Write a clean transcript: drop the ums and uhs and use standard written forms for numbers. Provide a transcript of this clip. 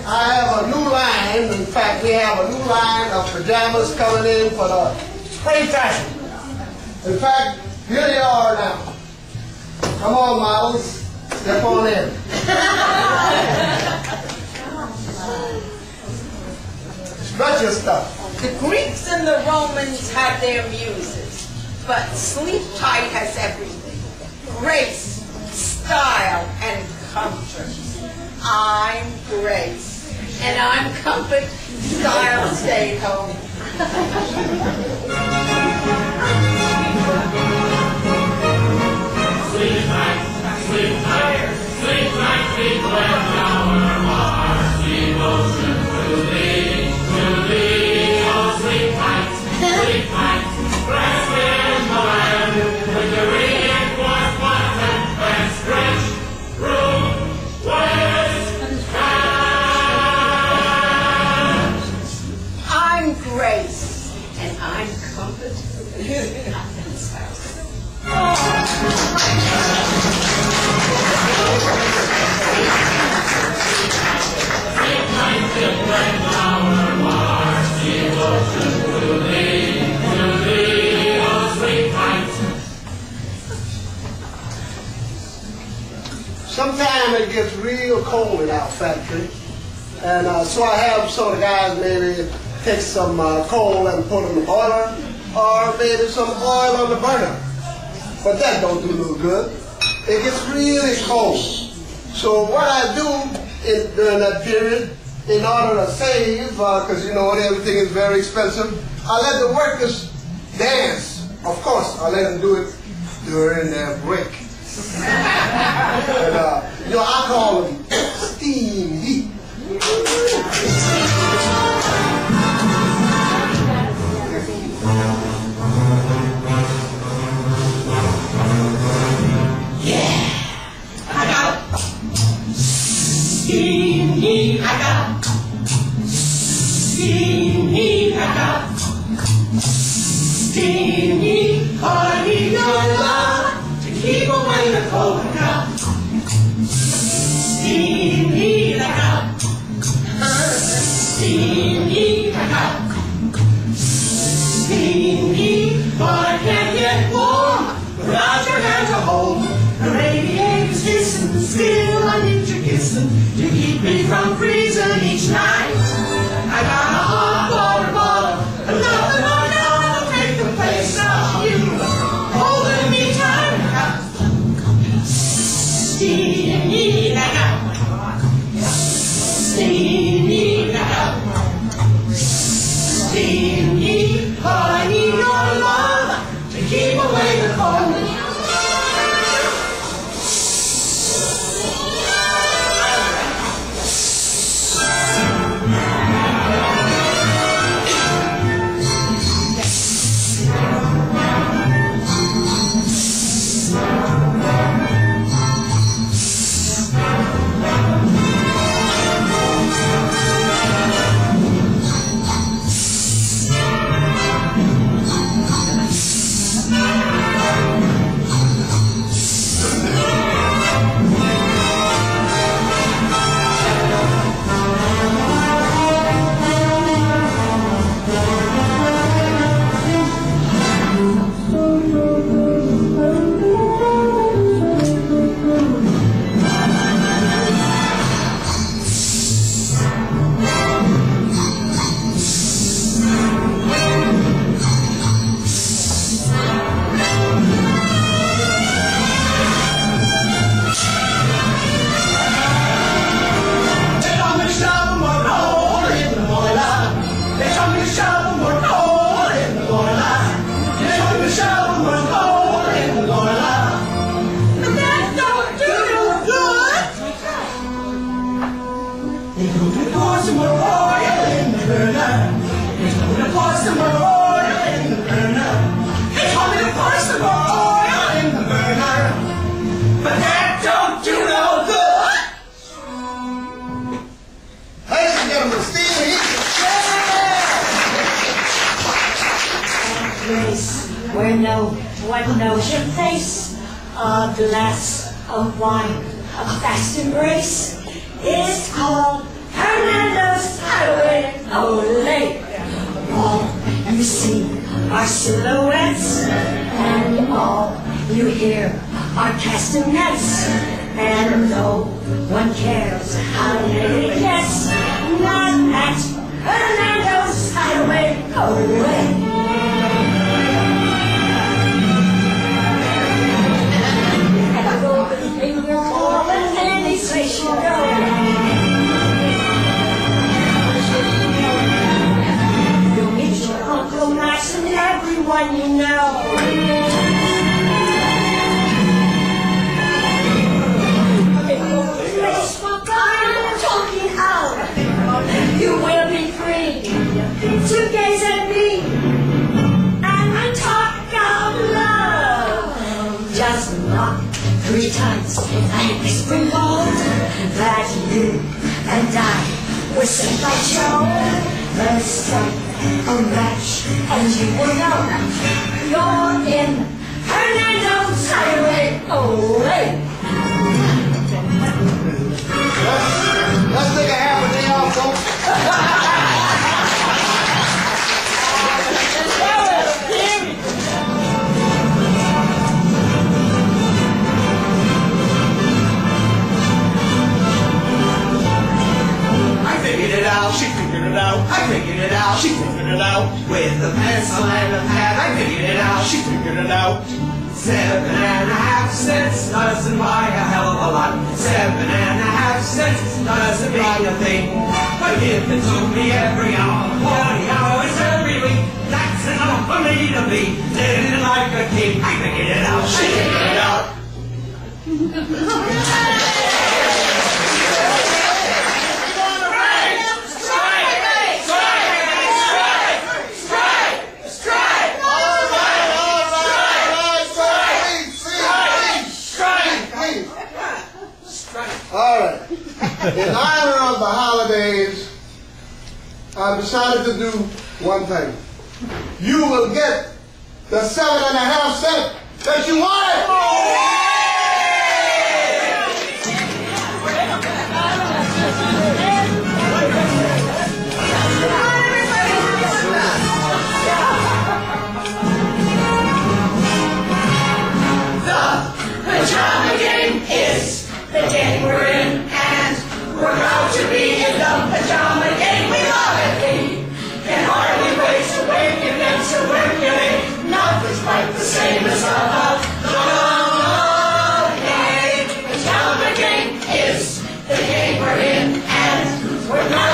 I have a new line. In fact, we have a new line of pajamas coming in for the spring fashion. In fact, here they are now. Come on, models. Step on in. Stretch your stuff. The Greeks and the Romans had their muses, but Sleep Tight has everything. Grace, style, and comfort. I'm Grace, and I'm comfort, style, stay home. Sleep tight, sleep tight, sleep tight, sleep when our hearts devotion to thee, oh sleep tight, rest in the land, with the reinforced button and stretch, room, waist, and I'm Grace, and I'm comfort. Sometimes it gets real cold in our factory, and so I have some of the guys maybe take some coal and put it in the boiler, or maybe some oil on the burner. But that don't do no good. It gets really cold. So what I do during that period, in order to save, because you know everything is very expensive, I let the workers dance. Of course, I let them do it during their break. And, I call them steam heat. steam heat, I got steam heat, I got steam heat, I need your love to keep away the cold and drought. Steam heat, I got steam heat, I got steam heat, but I can't get warm without your hand to hold. The radiator's hissing, still I need your kissing to keep me from freezing each night. I got a hot water bottle, and nothing more now to take the place of you. Holding me tight, I got steam heat, I got steam heat, I got steam heat, but I need your love to keep away the cold. One knows your face, a glass of wine, a fast embrace. It's called Herman. ole. All you see are silhouettes, and all you hear are castanets, and no one cares how late it gets. Not at Hernando's Hideaway, ole. Place you go. You'll meet your Uncle Max and everyone you know. Facebook, I'm talking out. You will be free to gaze at me and talk of love. Just knock 3 times and whisper bold that you and I were sent by Joe. Let's strike a match and you will know you're in Hernando's Hideaway, ole. Let's take a half a day off, folks. She figured it out, I figured it out, she figured it out. With a pencil and a pad, I figured it out, she figured it out. 7.5 cents doesn't buy a hell of a lot. 7.5 cents doesn't mean a thing. But if it took me every hour, 40 hours every week, that's enough for me to be living like a king. I figured it out, she figured it out. All right. In honor of the holidays, I decided to do one thing. You will get the 7.5 cents that you wanted. Pajama game is the game we're in, and we're proud to be in the pajama game. We love it. We can hardly wait to waken and to circulate. Nothing's quite the same as the pajama game. Pajama game is the game we're in, and we're proud